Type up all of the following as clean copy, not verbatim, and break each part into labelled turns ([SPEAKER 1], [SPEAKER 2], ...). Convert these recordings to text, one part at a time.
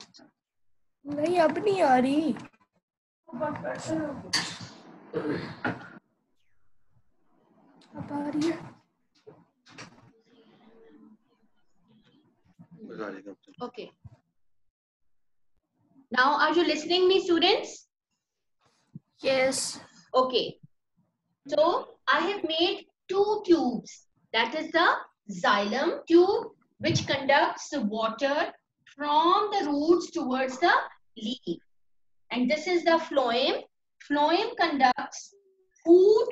[SPEAKER 1] नहीं अब नहीं आ रही। अब आ रही है।
[SPEAKER 2] Okay. Now, are you listening me, students?
[SPEAKER 1] Yes.
[SPEAKER 2] Okay. So, I have made two tubes. That is the xylem tube, which conducts the water from the roots towards the leaf. And this is the phloem. Phloem conducts food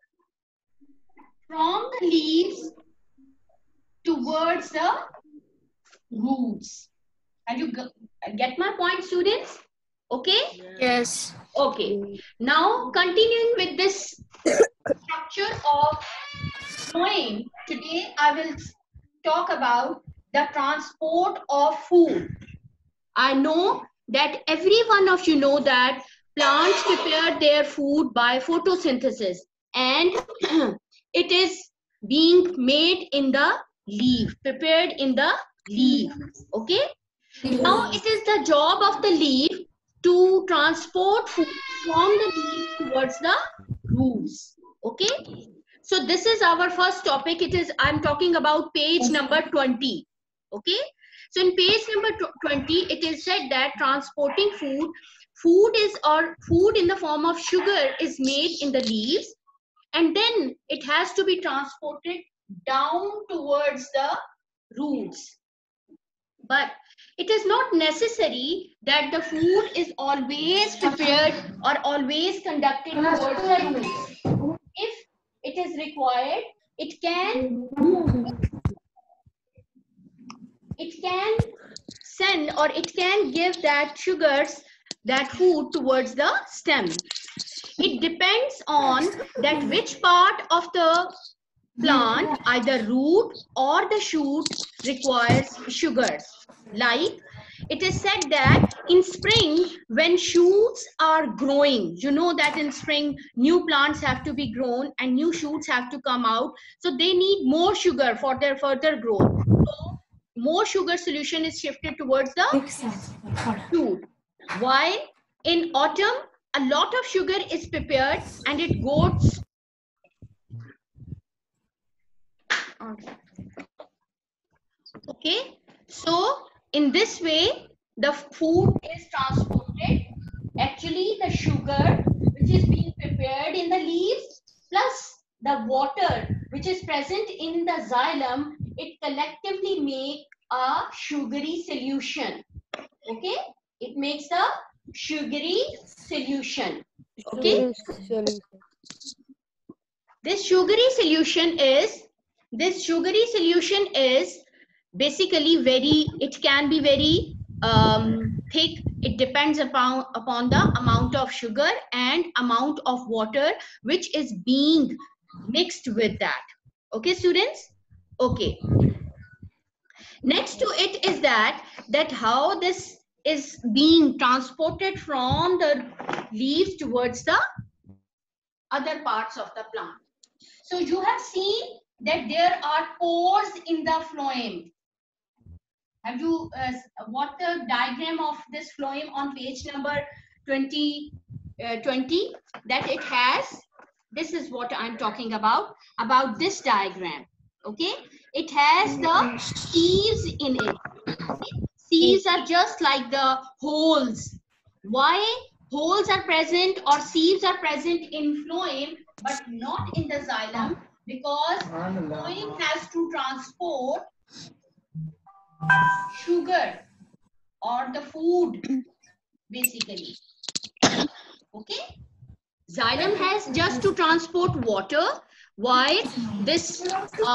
[SPEAKER 2] from the leaves towards the roots. Have you get my point, students? Okay?
[SPEAKER 1] Yes.
[SPEAKER 2] Okay. Now, continuing with this structure of phloem, today I will talk about the transport of food. I know that every one of you know that plants prepare their food by photosynthesis, and it is being made in the leaf, prepared in the leaf. Okay. Now it is the job of the leaf to transport food from the leaf towards the roots. Okay. So this is our first topic. I'm talking about page number 20. Okay. So in page number 20, it is said that transporting food in the form of sugar is made in the leaves, and then it has to be transported down towards the roots. But it is not necessary that the food is always prepared or always conducted towards the roots. If it is required, it can send, or it can give that sugars, that food towards the stem. It depends on that which part of the plant, either root or the shoot, requires sugars. Like it is said that in spring, when shoots are growing, you know that in spring new plants have to be grown and new shoots have to come out, so they need more sugar for their further growth. So more sugar solution is shifted towards the shoot. While in autumn, a lot of sugar is prepared and it goes. Okay, so in this way the food is transported. Actually the sugar which is being prepared in the leaves plus the water which is present in the xylem, it collectively make a sugary solution. Okay, it makes a sugary solution. Okay, this sugary solution is basically it can be very thick. It depends upon the amount of sugar and amount of water which is being mixed with that. Okay, students? Okay. Next to it is that how this is being transported from the leaves towards the other parts of the plant. So you have seen that there are pores in the phloem. Have you what the diagram of this phloem on page number 20, that it has? This is what I'm talking about this diagram. Okay, it has the sieves in it. Sieves are just like the holes. Why holes are present or sieves are present in phloem but not in the xylem? Because phloem has to transport sugar or the food basically. Okay, xylem has just to transport water, while this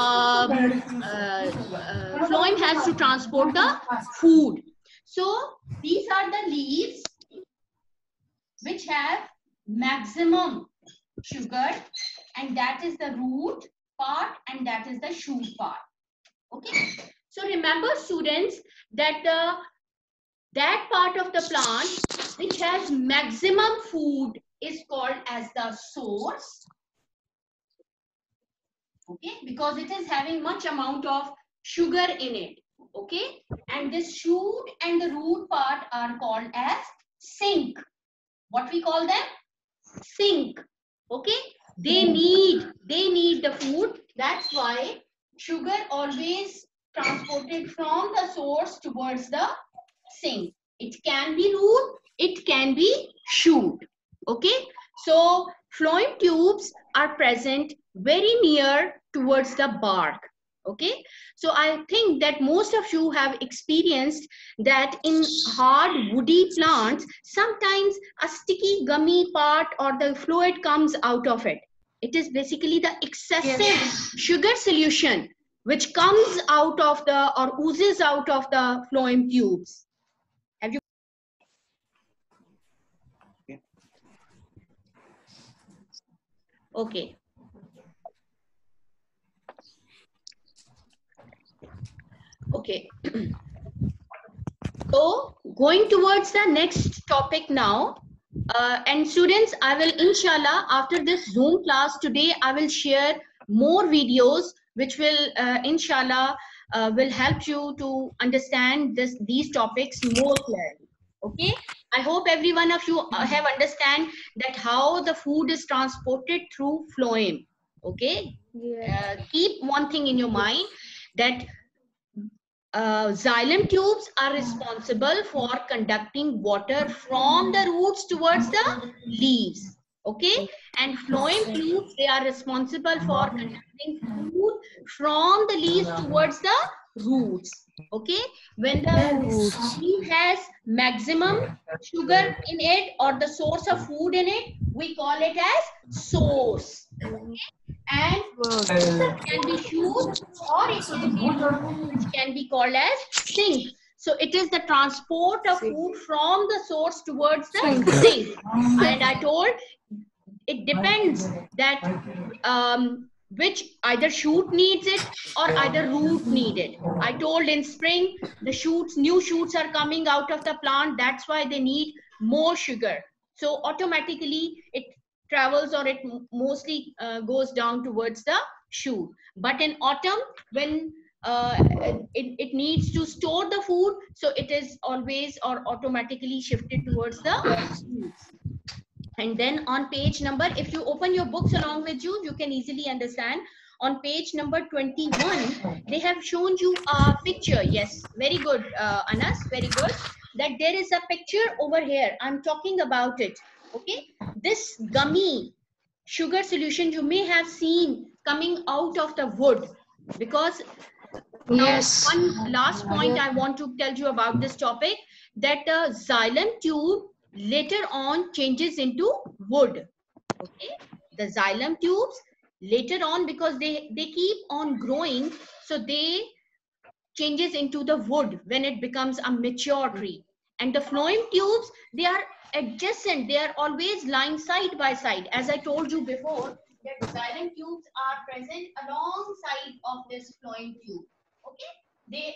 [SPEAKER 2] phloem has to transport the food. So these are the leaves which have maximum sugar, and that is the root part and that is the shoot part. Okay, so remember students that that part of the plant which has maximum food is called as the source. Okay, because it is having much amount of sugar in it. Okay, and this shoot and the root part are called as sink. What we call them? Sink. Okay, they need the food. That's why sugar always transported from the source towards the sink. It can be root, it can be shoot. Okay, so phloem tubes are present very near towards the bark. Okay, so I think that most of you have experienced that in hard woody plants sometimes a sticky gummy part or the fluid comes out of it. It is basically the excessive sugar solution which comes out of the or oozes out of the phloem tubes. Have you? Okay. Okay. So going towards the next topic now. And students, I will inshallah after this Zoom class today, I will share more videos which will inshallah will help you to understand these topics more clearly. Okay, I hope every one of you have understand that how the food is transported through phloem. Okay, keep one thing in your mind that xylem tubes are responsible for conducting water from the roots towards the leaves. Okay, and phloem tubes, they are responsible for conducting food from the leaves towards the roots. Okay, when the leaf has maximum sugar in it or the source of food in it, we call it as source. And it can be shoot or it can be root, which can be called as sink. So it is the transport of food from the source towards the sink. And I told it depends that which either shoot needs it or either root need it. I told in spring the new shoots are coming out of the plant. That's why they need more sugar. So automatically it travels or it mostly goes down towards the shoot. But in autumn, when it needs to store the food, so it is always or automatically shifted towards the shoots. And then on page number, if you open your books along with you, you can easily understand. On page number 21, they have shown you a picture. Yes, very good, Anas, very good. That there is a picture over here. I'm talking about it. Okay, this gummy sugar solution you may have seen coming out of the wood, because now one last point I want to tell you about this topic, that the xylem tube later on changes into wood. Okay, the xylem tubes later on, because they keep on growing, so they changes into the wood when it becomes a mature tree. And the phloem tubes, they are adjacent, they are always lying side by side. As I told you before, that xylem tubes are present alongside of this phloem tube. Okay, they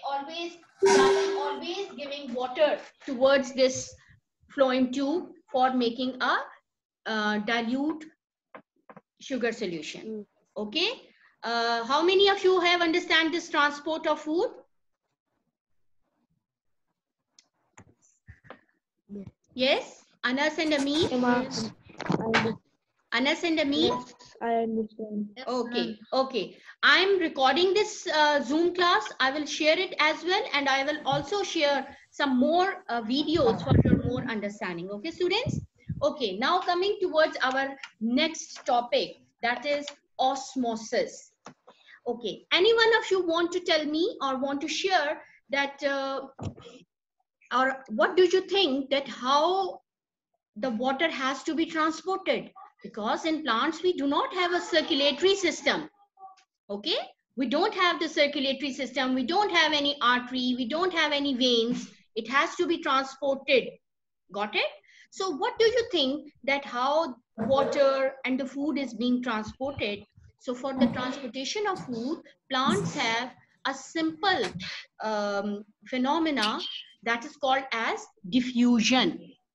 [SPEAKER 2] always giving water towards this phloem tube for making a dilute sugar solution. Okay, how many of you have understand this transport of food? Yes, Anas and Amin. Anas and Amin.
[SPEAKER 3] Yes, I understand.
[SPEAKER 2] Okay, okay. I'm recording this Zoom class. I will share it as well, and I will also share some more videos for your more understanding. Okay, students? Okay, now coming towards our next topic, that is osmosis. Okay, any one of you want to tell me or want to share that or what do you think that how the water has to be transported? Because in plants we do not have a circulatory system. Okay, we don't have the circulatory system, we don't have any artery, we don't have any veins. It has to be transported. Got it? So what do you think that how water and the food is being transported? So for the transportation of food, plants have a simple phenomena that is called as diffusion.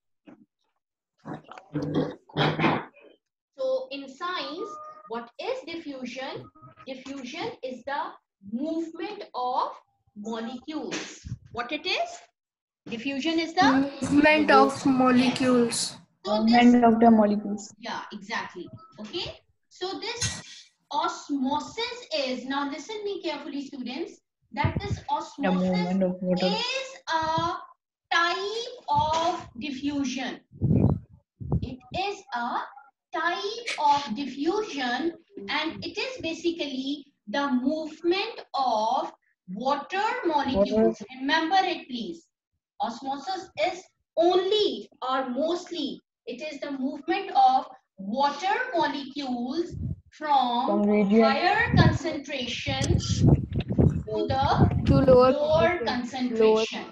[SPEAKER 2] So in science, what is diffusion? Diffusion is the movement of molecules. What it is? Diffusion is the
[SPEAKER 1] movement of molecules.
[SPEAKER 2] so
[SPEAKER 3] movement of the molecules.
[SPEAKER 2] yeah, exactly. Okay. So this osmosis is, now listen me carefully, students, that this
[SPEAKER 3] The
[SPEAKER 2] osmosis
[SPEAKER 3] movement of water.
[SPEAKER 2] is a type of diffusion. It is a type of diffusion, and it is basically the movement of water molecules. Remember it, please. Osmosis is only or mostly, it is the movement of water molecules from
[SPEAKER 3] region
[SPEAKER 2] higher concentration to the lower concentration.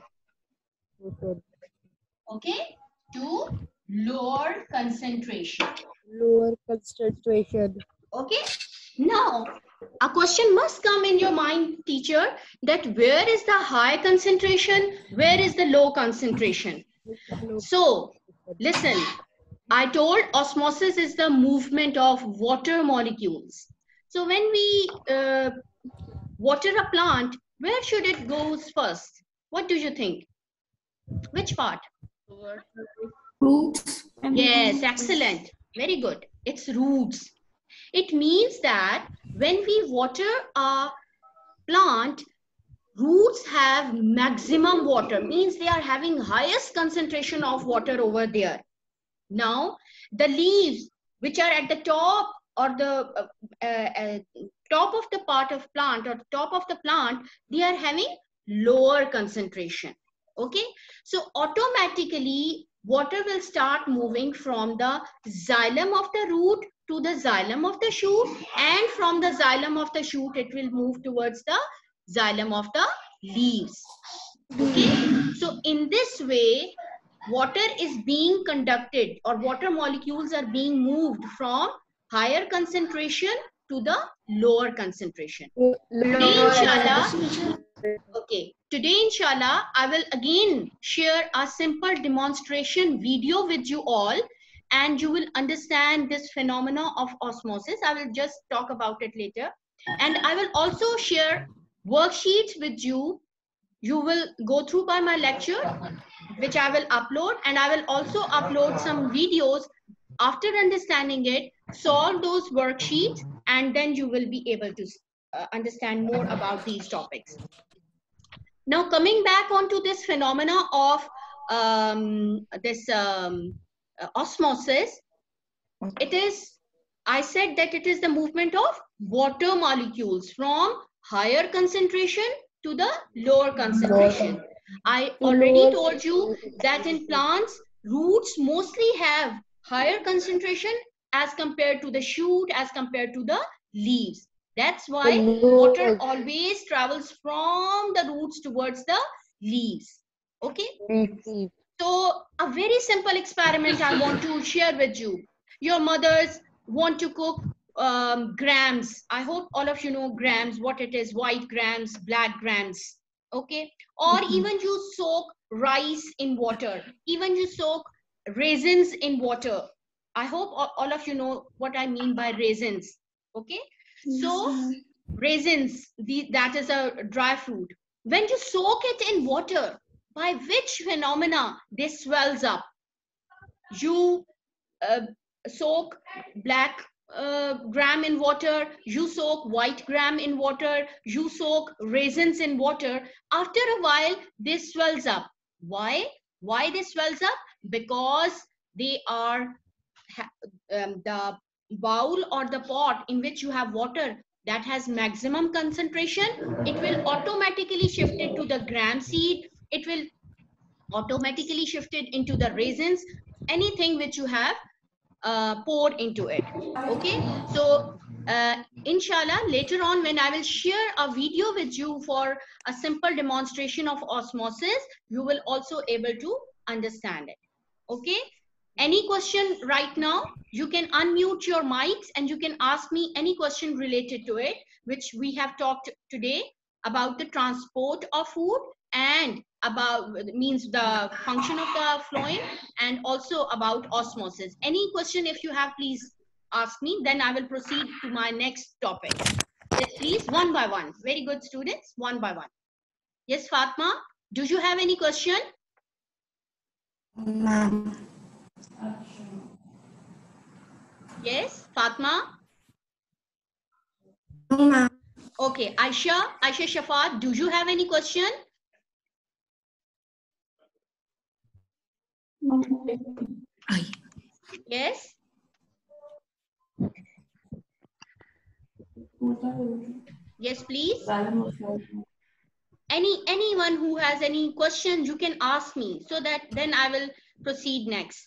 [SPEAKER 2] Okay, to lower concentration.
[SPEAKER 4] Lower concentration.
[SPEAKER 2] Okay, now a question must come in your mind, teacher, that where is the high concentration, where is the low concentration? So listen, I told osmosis is the movement of water molecules. So when we water a plant, where should it go first? What do you think? Which part?
[SPEAKER 1] Roots.
[SPEAKER 2] Yes, excellent. Very good. It's roots. It means that when we water a plant, roots have maximum water, means they are having highest concentration of water over there. Now, the leaves which are at the top or the top of the part of plant or top of the plant, they are having lower concentration. Okay, so automatically water will start moving from the xylem of the root to the xylem of the shoot, and from the xylem of the shoot it will move towards the xylem of the leaves. Okay, so in this way water is being conducted, or water molecules are being moved from higher concentration to the lower concentration. Today, inshallah, okay, today inshallah I will again share a simple demonstration video with you all, and you will understand this phenomena of osmosis. I will just talk about it later, and I will also share worksheets with you. You will go through by my lecture, which I will upload, and I will also upload some videos. After understanding it, solve those worksheets, and then you will be able to understand more about these topics. Now, coming back onto this phenomena of osmosis, it is, I said that it is the movement of water molecules from higher concentration to the lower concentration. I already told you that in plants, roots mostly have higher concentration as compared to the shoot, as compared to the leaves. That's why water always travels from the roots towards the leaves. Okay? So a very simple experiment I want to share with you. Your mothers want to cook grams. I hope all of you know grams, what it is, white grams, black grams. Okay? Or even you soak rice in water. Even you soak raisins in water. I hope all of you know what I mean by raisins. Okay? So raisins, that is a dry fruit. When you soak it in water, by which phenomena this swells up? You soak black gram in water, you soak white gram in water, you soak raisins in water. After a while, this swells up. Why? Why this swells up? Because they are the bowl or the pot in which you have water that has maximum concentration, it will automatically shift it to the gram seed. It will automatically shift it into the raisins, anything which you have poured into it. Okay, so inshallah later on when I will share a video with you for a simple demonstration of osmosis, you will also able to understand it. Okay, any question right now? You can unmute your mics and you can ask me any question related to it, which we have talked today about the transport of food, and about means the function of the phloem, and also about osmosis. Any question if you have, please ask me, then I will proceed to my next topic. Yes, please, one by one. Very good, students, one by one. Yes, Fatma, do you have any question?
[SPEAKER 1] Ma'am.
[SPEAKER 2] Yes, Fatma.
[SPEAKER 1] No, ma'am.
[SPEAKER 2] Okay, Aisha Shafat, do you have any question? Yes. Yes, please. Anyone who has any questions, you can ask me, so that then I will proceed next.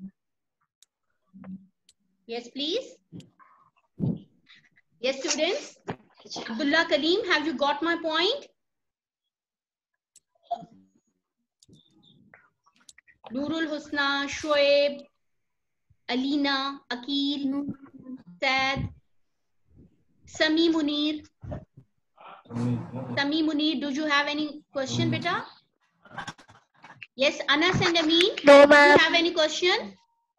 [SPEAKER 2] Yes, please. Yes, students. Abdullah Kalim, have you got my point? Nurul Husna, Shoaib, Alina, Akil, Saad, Sami Munir. Sami Munir, do you have any question, beta? Yes, Anas and Amin,
[SPEAKER 4] No,
[SPEAKER 2] do you
[SPEAKER 4] ma'am.
[SPEAKER 2] have any question?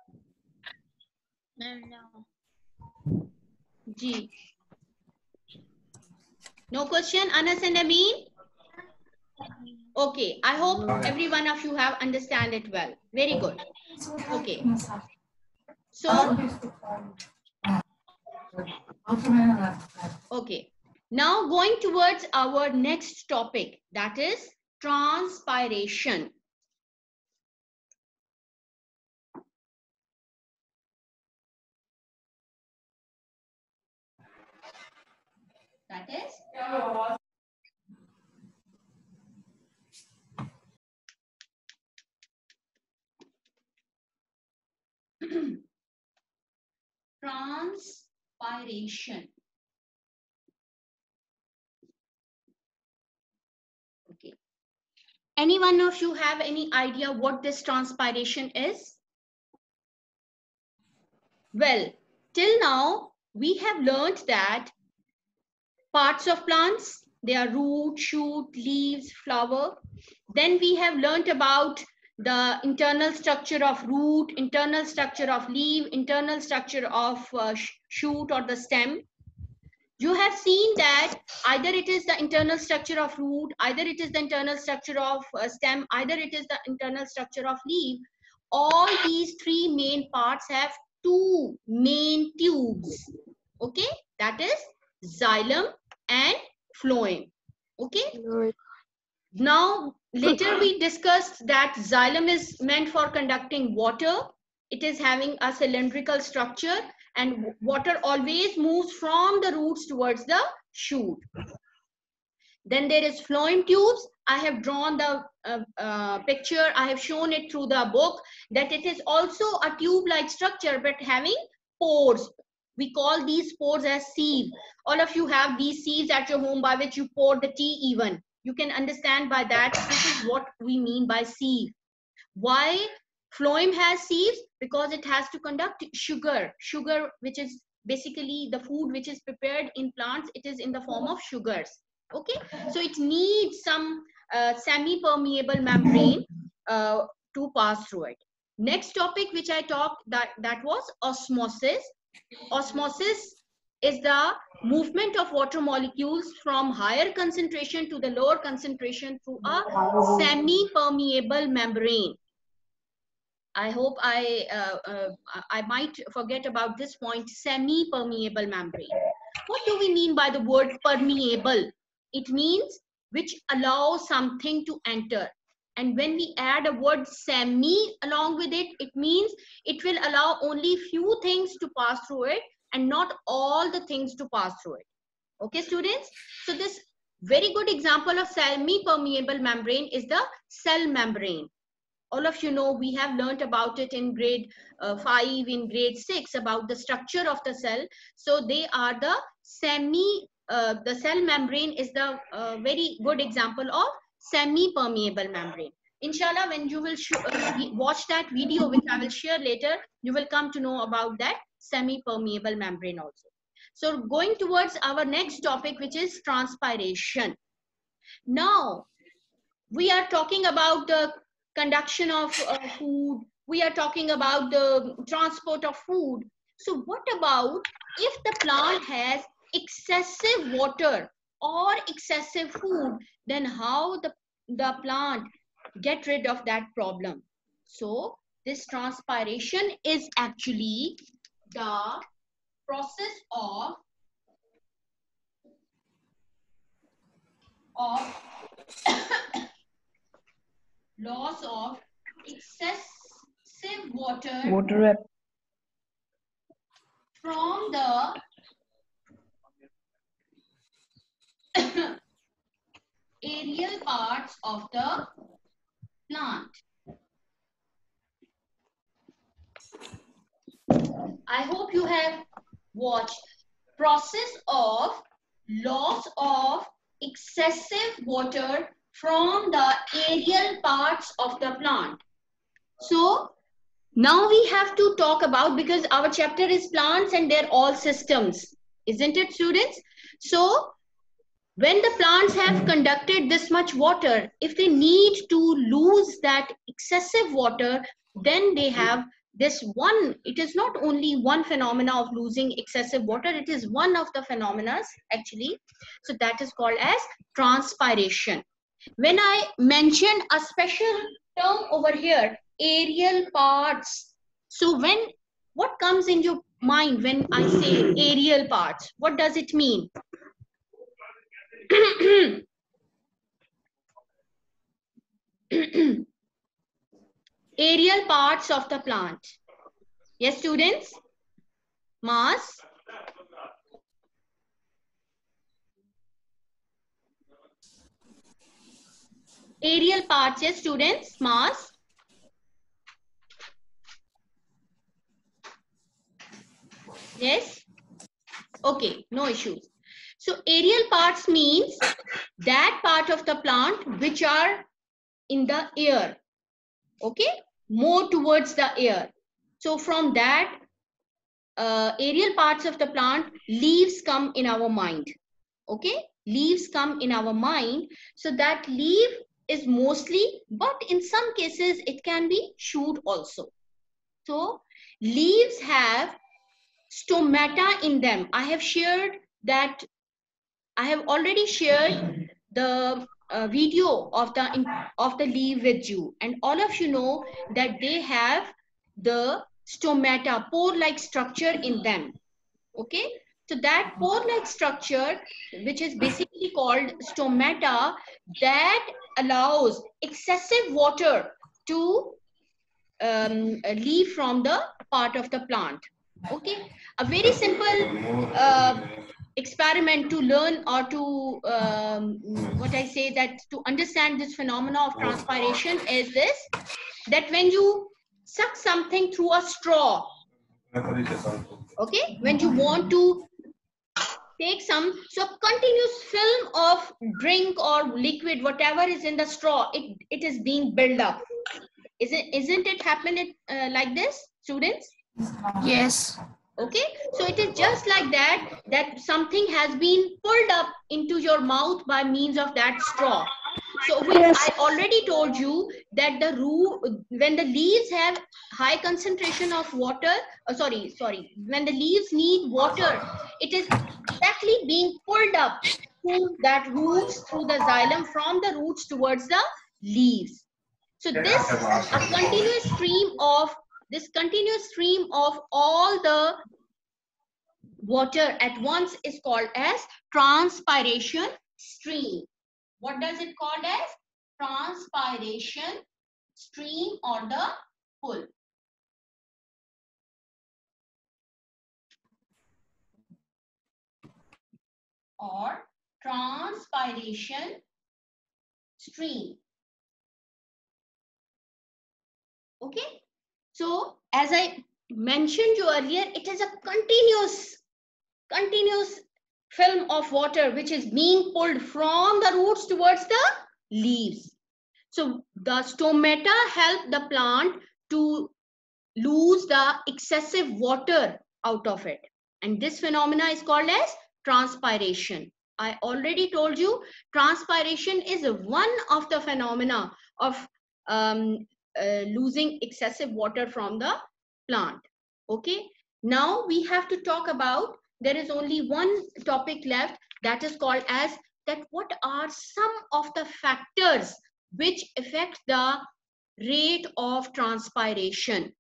[SPEAKER 5] No.
[SPEAKER 2] Ji. No question, Anas and Amin? Okay, I hope every one of you have understand it well. Very good. Okay. So, okay. Now going towards our next topic, that is transpiration. That is transpiration. Okay. Any one of you have any idea what this transpiration is? Well, till now we have learned that parts of plants, they are root, shoot, leaves, flower. Then we have learned about the internal structure of root, internal structure of leaf, internal structure of shoot or the stem. You have seen that either it is the internal structure of root, either it is the internal structure of stem, either it is the internal structure of leaf. All these three main parts have two main tubes. Okay, that is xylem and phloem. Okay.
[SPEAKER 4] No.
[SPEAKER 2] Now, later we discussed that xylem is meant for conducting water. It is having a cylindrical structure, and water always moves from the roots towards the shoot. Then there is phloem tubes. I have drawn the picture. I have shown it through the book that it is also a tube-like structure, but having pores. We call these pores as sieve. All of you have these sieves at your home by which you pour the tea even. You can understand by that this is what we mean by sieve. Why phloem has sieves? Because it has to conduct sugar. Sugar, which is basically the food which is prepared in plants, it is in the form of sugars. Okay, so it needs some semi-permeable membrane to pass through it. Next topic which I talked, that was osmosis. Osmosis is the movement of water molecules from higher concentration to the lower concentration through a semi-permeable membrane. I hope I might forget about this point, semi-permeable membrane. What do we mean by the word permeable? It means which allows something to enter. And when we add a word semi along with it, it means it will allow only few things to pass through it and not all the things to pass through it. Okay, students? So this very good example of semi-permeable membrane is the cell membrane. All of you know, we have learned about it in grade 5, in grade 6, about the structure of the cell. So they are the the cell membrane is the very good example of semi-permeable membrane. Inshallah, when you will watch that video, which I will share later, you will come to know about that semi-permeable membrane also. So going towards our next topic, which is transpiration. Now, we are talking about the conduction of food. We are talking about the transport of food. So what about if the plant has excessive water or excessive food, then how the plant get rid of that problem? So this transpiration is actually the process of loss of excessive water
[SPEAKER 3] Water
[SPEAKER 2] from the aerial parts of the plant. I hope you have watched process of loss of excessive water from the aerial parts of the plant. So now we have to talk about, because our chapter is plants and they're all systems, isn't it, students? So when the plants have conducted this much water, if they need to lose that excessive water, then they have this one. It is not only one phenomena of losing excessive water, it is one of the phenomena actually. So that is called as transpiration. When I mention a special term over here, aerial parts, so what comes in your mind when I say aerial parts? What does it mean? Aerial parts of the plant. Yes, students? Mass. Aerial parts, yes, students? Mass. Yes? Okay, no issues. So aerial parts means that part of the plant which are in the air. Okay? More towards the air. So from that aerial parts of the plant, leaves come in our mind. Okay? Leaves come in our mind. So that leaf is mostly, but in some cases it can be shoot also. So leaves have stomata in them. I have shared that. I have already shared the video of the leaf with you, and all of you know that they have the stomata, pore-like structure in them. Okay, so that pore-like structure, which is basically called stomata, that allows excessive water to leave from the part of the plant. Okay, a very simple experiment to learn, or to what I say, that to understand this phenomena of transpiration is this, that when you suck something through a straw, okay, when you want to take some, so continuous film of drink or liquid, whatever is in the straw, it is being built up. Isn't it happen like this, students?
[SPEAKER 1] Yes.
[SPEAKER 2] Okay, so it is just like that something has been pulled up into your mouth by means of that straw. So I already told you that the root, when the leaves have high concentration of water, when the leaves need water, it is exactly being pulled up through that roots, through the xylem, from the roots towards the leaves. So a continuous stream of all the water at once is called as transpiration stream. What does it called as? Transpiration stream or the pull. Or transpiration stream. Okay, so as I mentioned you earlier, it is a continuous film of water which is being pulled from the roots towards the leaves. So the stomata help the plant to lose the excessive water out of it, and this phenomena is called as transpiration. I already told you transpiration is one of the phenomena of losing excessive water from the plant. Okay, now we have to talk about, there is only one topic left, that is called as that what are some of the factors which affect the rate of transpiration.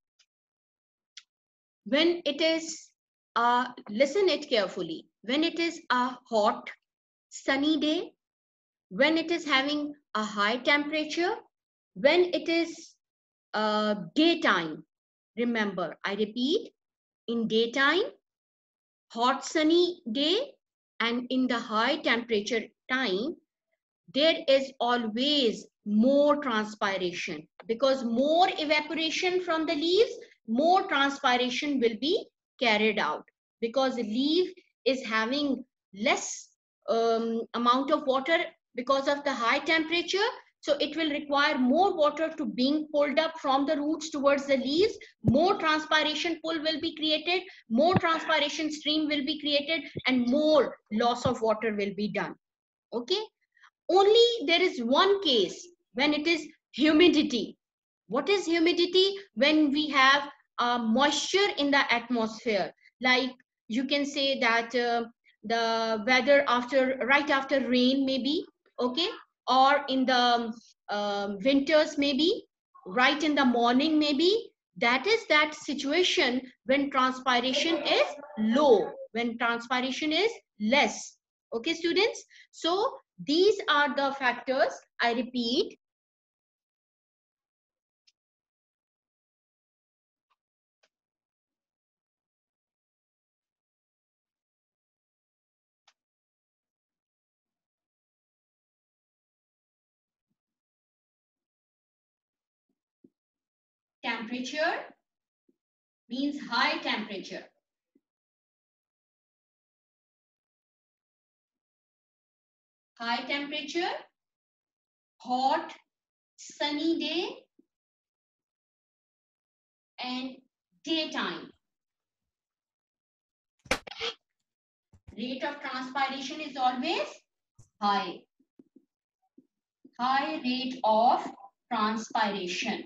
[SPEAKER 2] When it is, listen it carefully, when it is a hot, sunny day, when it is having a high temperature, when it is daytime. Remember, I repeat, in daytime, hot sunny day, and in the high temperature time, there is always more transpiration, because more evaporation from the leaves, more transpiration will be carried out, because the leaf is having less amount of water because of the high temperature. So it will require more water to being pulled up from the roots towards the leaves. More transpiration pull will be created, more transpiration stream will be created, and more loss of water will be done. Okay. Only there is one case, when it is humidity. What is humidity? When we have moisture in the atmosphere, like you can say that the weather right after rain maybe, okay, or in the winters maybe, right in the morning maybe. That is that situation when transpiration is low, when transpiration is less. Okay, students. So these are the factors. I repeat. Temperature means high temperature. High temperature, hot, sunny day, and daytime. Rate of transpiration is always high. High rate of transpiration.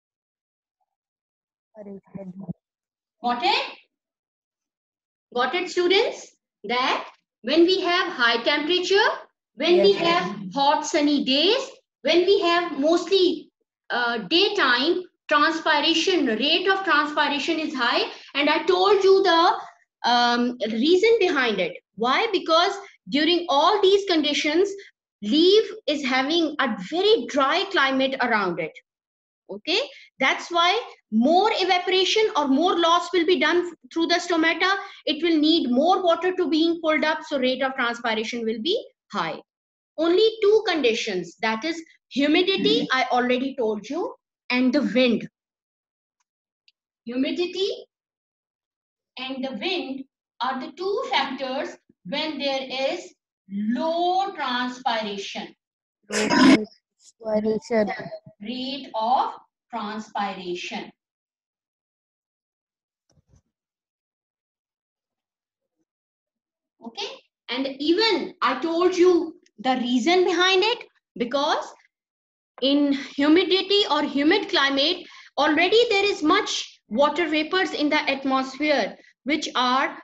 [SPEAKER 2] Got it? Got it, students? That when we have high temperature, when we have hot sunny days, when we have mostly daytime, transpiration, rate of transpiration is high. And I told you the reason behind it. Why? Because during all these conditions, leaf is having a very dry climate around it. Okay, that's why more evaporation or more loss will be done through the stomata. It will need more water to being pulled up, so rate of transpiration will be high. Only two conditions, that is humidity, I already told you, and the wind. Humidity and the wind are the two factors when there is low transpiration. Rate of transpiration. Okay, and even I told you the reason behind it, because in humidity or humid climate, already there is much water vapors in the atmosphere, which are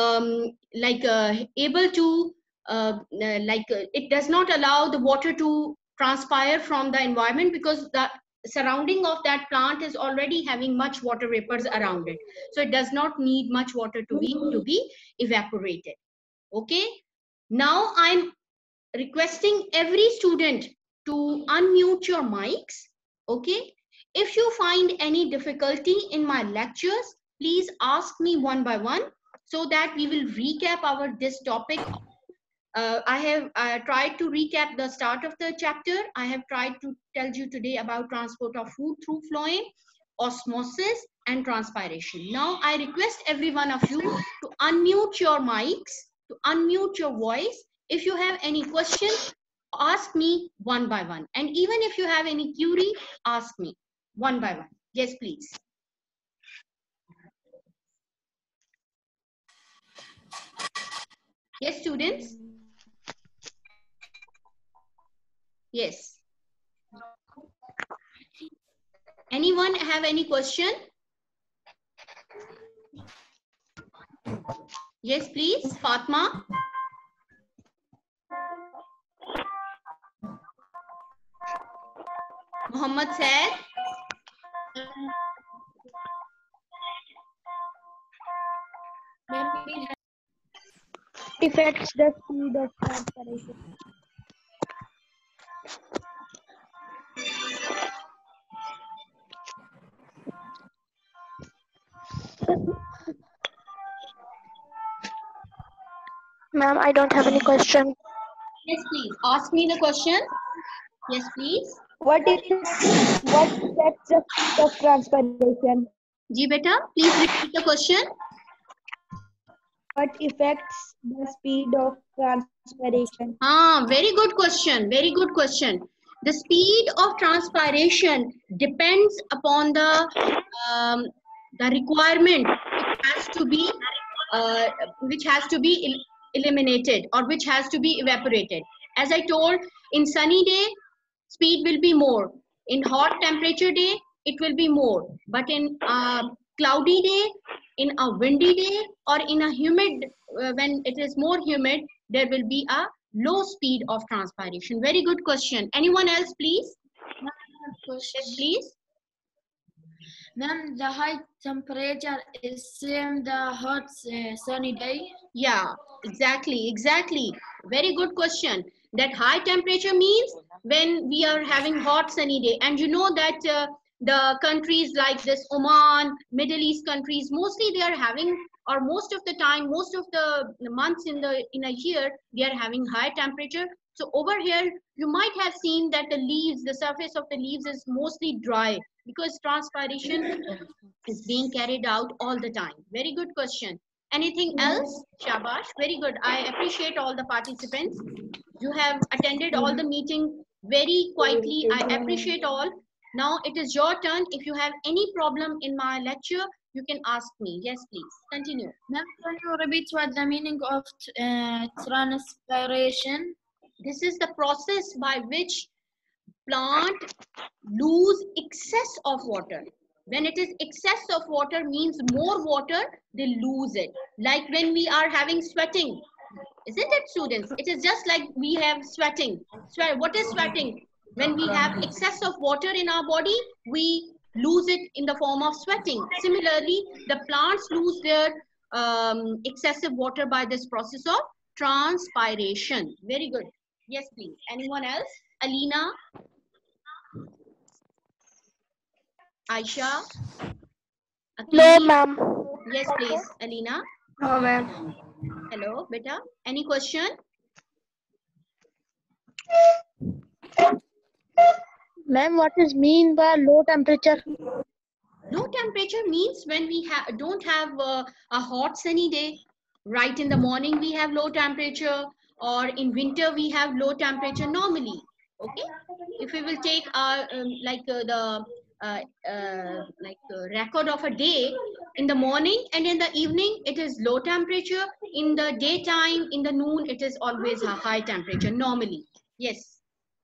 [SPEAKER 2] able to it does not allow the water to transpire from the environment, because the surrounding of that plant is already having much water vapors around it, so it does not need much water to be evaporated. Okay, now I'm requesting every student to unmute your mics. Okay, if you find any difficulty in my lectures, please ask me one by one, so that we will recap this topic. I have tried to recap the start of the chapter. I have tried to tell you today about transport of food through phloem, osmosis, and transpiration. Now I request every one of you to unmute your mics, to unmute your voice. If you have any question, ask me one by one. And even if you have any query, ask me one by one. Yes, please. Yes, students? Yes. Anyone have any question? Yes, please, Fatma. Muhammad said.
[SPEAKER 4] Affects the speed of transpiration.
[SPEAKER 1] Ma'am, I don't have any question.
[SPEAKER 2] Yes, please. Ask me the question. Yes, please.
[SPEAKER 4] What affects the speed of transpiration?
[SPEAKER 2] Ji beta, please repeat the question.
[SPEAKER 4] What affects the speed of transpiration?
[SPEAKER 2] Very good question. Very good question. The speed of transpiration depends upon the requirement which has to be eliminated or which has to be evaporated. As I told, in sunny day, speed will be more. In hot temperature day, it will be more. But in cloudy day, in a windy day, or in a humid, when it is more humid, there will be a low speed of transpiration. Very good question. Anyone else, please? Yes, please.
[SPEAKER 5] Then the high temperature is same the hot sunny day.
[SPEAKER 2] Yeah, exactly. Very good question. That high temperature means when we are having hot sunny day, and you know that the countries like this, Oman, Middle East countries, mostly they are having, or most of the time, most of the months in a year, they are having high temperature. So over here, you might have seen that the surface of the leaves is mostly dry because transpiration is being carried out all the time. Very good question. Anything else? Shabash. Very good. I appreciate all the participants. You have attended all the meeting very quietly. I appreciate all. Now it is your turn. If you have any problem in my lecture, you can ask me. Yes, please. Continue.
[SPEAKER 5] Ma'am, can you repeat what the meaning of transpiration?
[SPEAKER 2] This is the process by which plant lose excess of water. When it is excess of water means more water, they lose it. Like when we are having sweating, isn't it, students? It is just like we have sweating. What is sweating? When we have excess of water in our body, we lose it in the form of sweating. Similarly, the plants lose their excessive water by this process of transpiration. Very good. Yes, please. Anyone else? Alina? Aisha?
[SPEAKER 1] No,
[SPEAKER 2] Akili?
[SPEAKER 1] ma'am.
[SPEAKER 2] Yes, please. Alina?
[SPEAKER 1] No, ma'am.
[SPEAKER 2] Hello, beta. Any question?
[SPEAKER 4] Ma'am, what is mean by low temperature?
[SPEAKER 2] Low temperature means when we don't have a hot sunny day. Right in the morning we have low temperature, or in winter we have low temperature normally. Okay. If we will take our record of a day, in the morning and in the evening it is low temperature. In the daytime, in the noon, it is always a high temperature normally. Yes.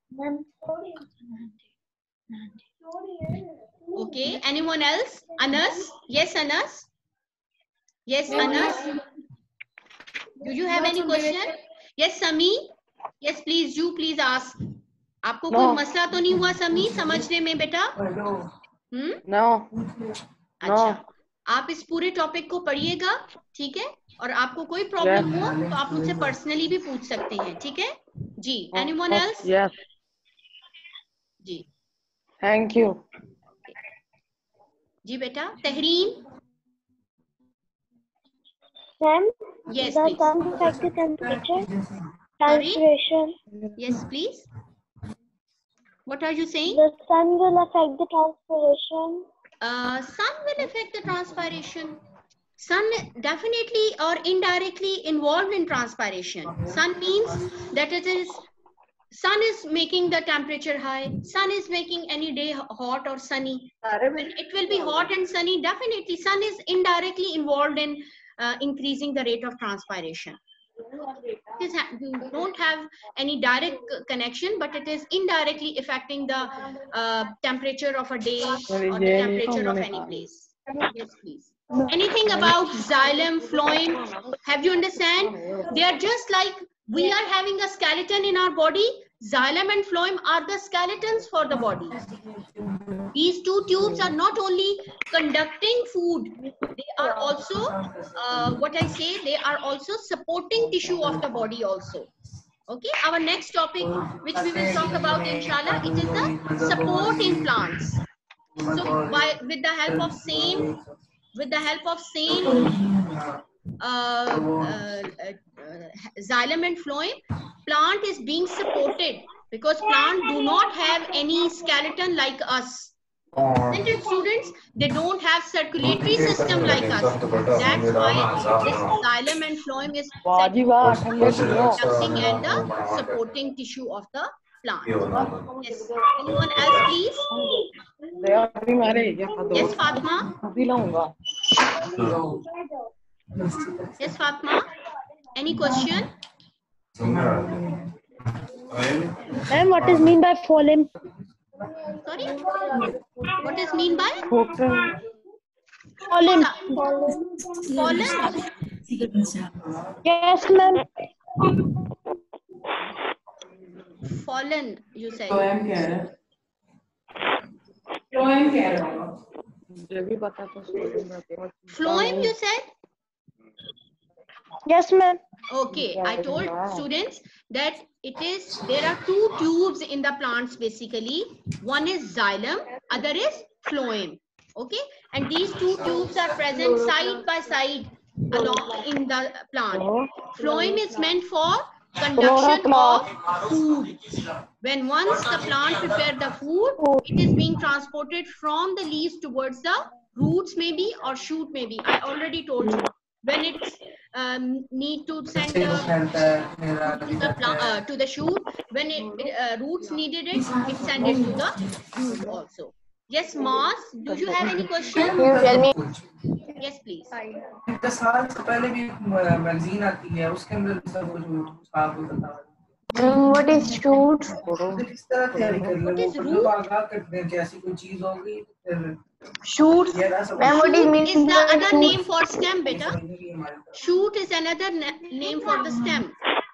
[SPEAKER 2] Okay. Anyone else? Anas? Yes, Anas? Yes, Anas? Do you have any question? Yes, Sami? Yes, please, you please ask. आपको कोई मसला तो नहीं हुआ समी समझने में बेटा?
[SPEAKER 3] No.
[SPEAKER 2] अच्छा, आप इस पूरे टॉपिक को पढ़िएगा, ठीक है? और आपको कोई प्रॉब्लम हो तो आप मुझसे पर्सनली भी पूछ सकते हैं, ठीक है? जी, anyone else?
[SPEAKER 3] Yes.
[SPEAKER 2] Ji.
[SPEAKER 3] Thank you.
[SPEAKER 2] जी बेटा, Tehreen?
[SPEAKER 6] Ma'am,
[SPEAKER 2] Yes,
[SPEAKER 6] the
[SPEAKER 2] please.
[SPEAKER 6] sun affects the temperature,
[SPEAKER 2] Sorry?
[SPEAKER 6] transpiration.
[SPEAKER 2] Yes, please. What are you saying?
[SPEAKER 6] The sun will affect the transpiration.
[SPEAKER 2] Sun will affect the transpiration. Sun definitely or indirectly involved in transpiration. Sun means that sun is making the temperature high. Sun is making any day hot or sunny. When it will be hot and sunny, definitely sun is indirectly involved in increasing the rate of transpiration. It don't have any direct connection, but it is indirectly affecting the temperature of a day or the temperature of any place. Yes, please. Anything about xylem, phloem? Have you understand? They are just like we are having a skeleton in our body. Xylem and phloem are the skeletons for the body. These two tubes are not only conducting food, they are also, they are also supporting tissue of the body also. Okay, our next topic, which we will talk about, inshallah, it is the support in plants. So, with the help of same xylem and phloem, plant is being supported because plant do not have any skeleton like us. Isn't it, students? They don't have circulatory system like us. That's why this xylem and phloem is conducting and the supporting tissue of the plant. Yes. Anyone else, please? Yes, Fatma. Yes, Fatma. Any question?
[SPEAKER 4] Ma'am, what is mean by phloem?
[SPEAKER 2] Sorry? What is mean by?
[SPEAKER 4] Phloem.
[SPEAKER 2] Pollen?
[SPEAKER 4] Yes, ma'am.
[SPEAKER 2] Fallen, you said. Phloem, you said?
[SPEAKER 4] Yes, ma'am.
[SPEAKER 2] Okay, I told students that there are two tubes in the plants basically. One is xylem, other is phloem. Okay, and these two tubes are present side by side along in the plant. Phloem is meant for conduction of food. When once the plant prepare the food, it is being transported from the leaves towards the roots maybe or shoot maybe. I already told you. When it's need to send to the shoot, when roots needed it send it to the root also. Yes, Mas, do you have any question?
[SPEAKER 1] Tell me.
[SPEAKER 2] Yes, please.
[SPEAKER 1] What is shoot?
[SPEAKER 2] What is root?
[SPEAKER 1] Shoot. Ma'am, what is
[SPEAKER 2] Shoot
[SPEAKER 1] mean
[SPEAKER 2] is the
[SPEAKER 1] by
[SPEAKER 2] other
[SPEAKER 1] shoot?
[SPEAKER 2] name for stem, beta. Shoot is another name for the stem.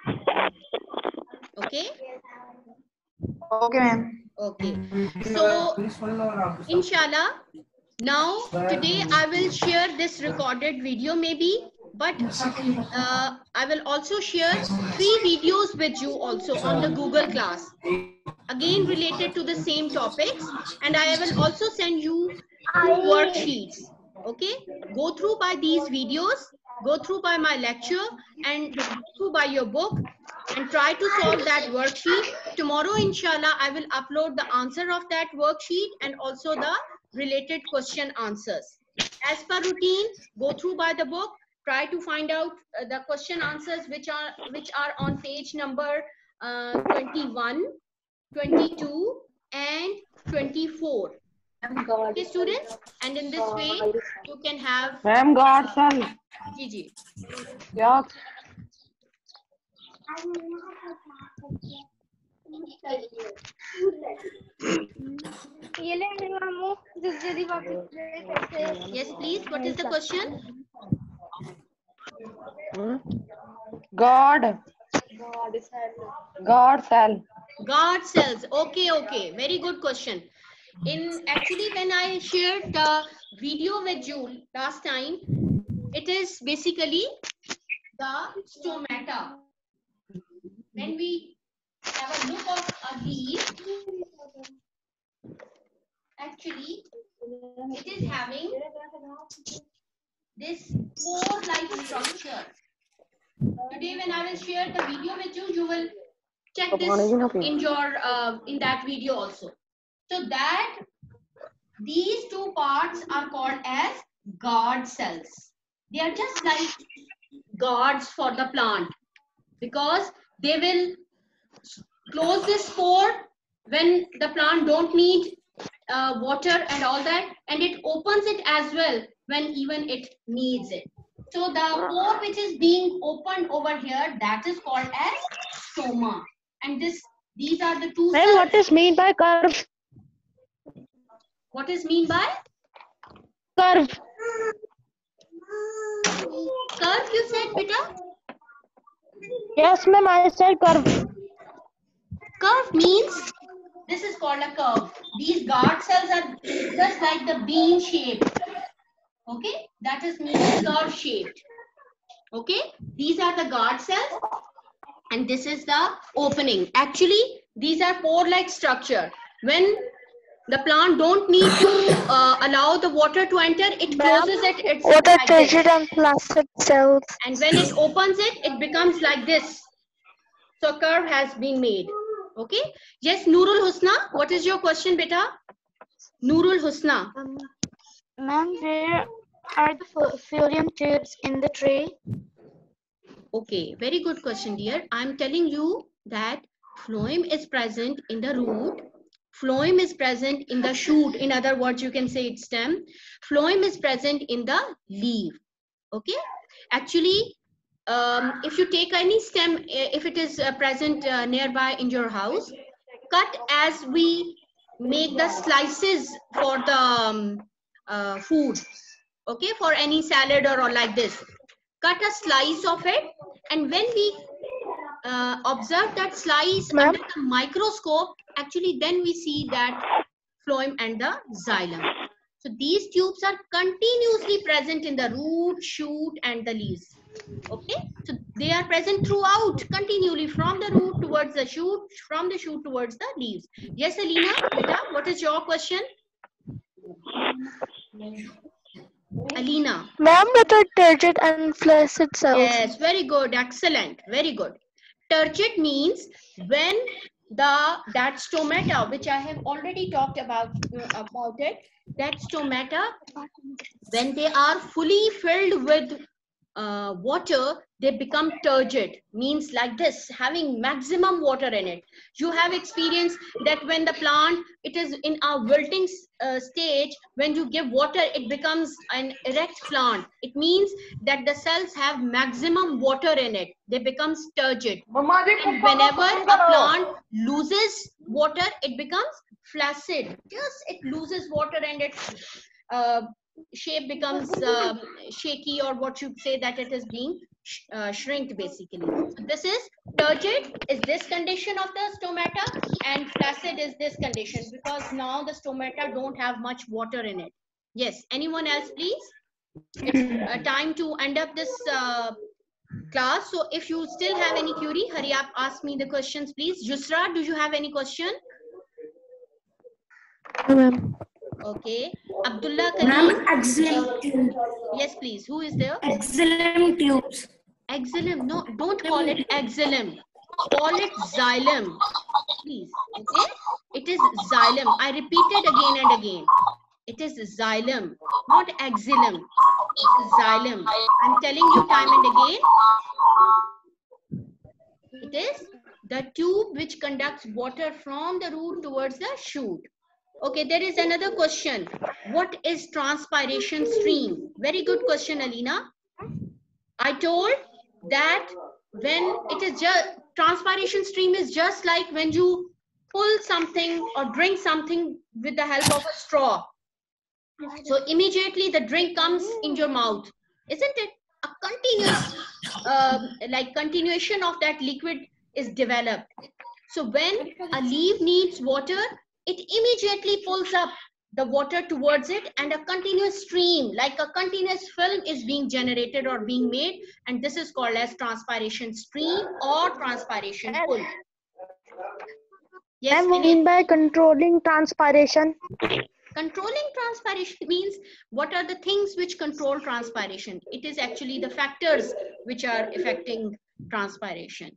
[SPEAKER 2] Okay.
[SPEAKER 1] Okay, ma'am.
[SPEAKER 2] Okay. So, inshallah, now today I will share this recorded video maybe, but I will also share 3 videos with you also on the Google class, again related to the same topics, and I will also send you 2 worksheets. Okay, go through by these videos, go through by my lecture, and go through by your book and try to solve that worksheet. Tomorrow, inshallah, I will upload the answer of that worksheet and also the related question answers. As per routine, go through by the book, try to find out the question answers which are on page number 21, 22 and 24. Okay, students, and in this way you can have
[SPEAKER 3] Ma'am, God, son.
[SPEAKER 2] Gigi.
[SPEAKER 3] Yeah.
[SPEAKER 2] Yes, please. What is the question?
[SPEAKER 3] God cell.
[SPEAKER 2] Guard cells. Okay, okay. Very good question. Actually, when I shared the video with you last time, it is basically the stomata. When we have a look of a leaf, actually, it is having this pore-like structure. Today, when I will share the video with you, you will check this in your in that video also. So that these 2 parts are called as guard cells. They are just like guards for the plant because they will close this pore when the plant don't need water and all that, and it opens it as well when even it needs it. So the pore which is being opened over here, that is called as stoma. And these are the 2
[SPEAKER 4] Ma'am,
[SPEAKER 2] cells.
[SPEAKER 4] what is mean by curve?
[SPEAKER 2] What is mean by?
[SPEAKER 4] Curve.
[SPEAKER 2] Curve you said, beta?
[SPEAKER 4] Yes, ma'am, I said curve.
[SPEAKER 2] curve means this is called a curve. These guard cells are just like the bean shaped. Okay, that is means curve shaped. Okay, these are the guard cells, and this is the opening. Actually, these are pore-like structure. When the plant don't need to allow the water to enter, it closes it. It's
[SPEAKER 6] What are
[SPEAKER 2] like this.
[SPEAKER 6] turgid and flaccid cells?
[SPEAKER 2] And when it opens it, it becomes like this. So curve has been made. Okay. Yes, Nurul Husna, what is your question, beta? Nurul Husna.
[SPEAKER 5] Ma'am, where are the phloem tubes in the tray?
[SPEAKER 2] Okay, very good question, dear. I'm telling you that phloem is present in the root. Phloem is present in the shoot. In other words, you can say it's stem. Phloem is present in the leaf. Okay. Actually, if you take any stem, if it is present nearby in your house, cut as we make the slices for the food. Okay, for any salad or like this. Cut a slice of it, and when we observe that slice under the microscope, actually then we see that phloem and the xylem. So these tubes are continuously present in the root, shoot, and the leaves. Okay, so they are present throughout, continually, from the root towards the shoot, from the shoot towards the leaves. Yes, Alina, beta, what is your question? Alina.
[SPEAKER 6] Ma'am, what are turgid and flaccid cells?
[SPEAKER 2] Yes, very good, excellent, very good. Turgid means when that stomata, which I have already talked about it, that stomata, when they are fully filled with water, they become turgid. Means like this, having maximum water in it. You have experienced that when the plant, it is in a wilting stage, when you give water, it becomes an erect plant. It means that the cells have maximum water in it. They become turgid. And whenever a plant loses water, it becomes flaccid. Just it loses water and its shape becomes shaky, or what you say that it is being shrink basically. So this is turgid is this condition of the stomata, and flaccid is this condition, because now the stomata don't have much water in it. Yes, anyone else please? It's time to end up this class. So if you still have any query, hurry up, ask me the questions please. Yusra, do you have any question?
[SPEAKER 6] Ma'am.
[SPEAKER 2] Okay. Abdullah Kareem. Yes, please. Who is there?
[SPEAKER 7] Xylem tubes.
[SPEAKER 2] Xylem. No, don't call it xylem. Call it xylem. Please. Okay. It is xylem. I repeated again and again. It is xylem, not xylem. It is xylem. I'm telling you time and again. It is the tube which conducts water from the root towards the shoot. Okay, there is another question. What is transpiration stream? Very good question, Alina. I told that when it is just, transpiration stream is just like when you pull something or drink something with the help of a straw. So immediately the drink comes in your mouth, isn't it? A continuous, like continuation of that liquid is developed. So when a leaf needs water, it immediately pulls up the water towards it, and a continuous stream, like a continuous film, is being generated or being made, and this is called as transpiration stream or transpiration pull. Yes,
[SPEAKER 4] I mean by controlling transpiration.
[SPEAKER 2] Controlling transpiration means what are the things which control transpiration? It is actually the factors which are affecting transpiration.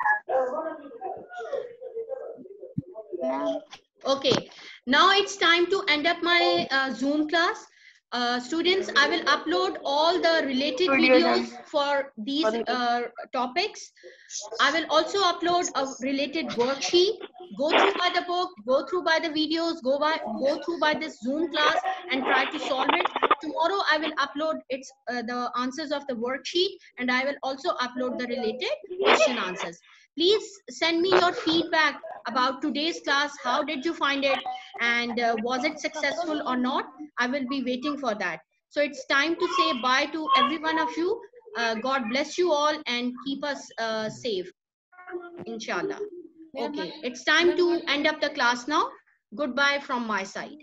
[SPEAKER 2] Okay, now it's time to end up my Zoom class. Students, I will upload all the related videos for these topics. I will also upload a related worksheet. Go through by the book, go through by the videos, go through by this Zoom class and try to solve it. Tomorrow I will upload the answers of the worksheet, and I will also upload the related question answers. Please send me your feedback about today's class. How did you find it, and was it successful or not? I will be waiting for that. So it's time to say bye to every one of you. God bless you all and keep us safe, inshallah. Okay, it's time to end up the class now. Goodbye from my side.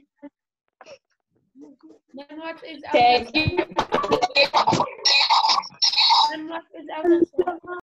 [SPEAKER 5] Then what is
[SPEAKER 7] Thank you.
[SPEAKER 5] Then what is outer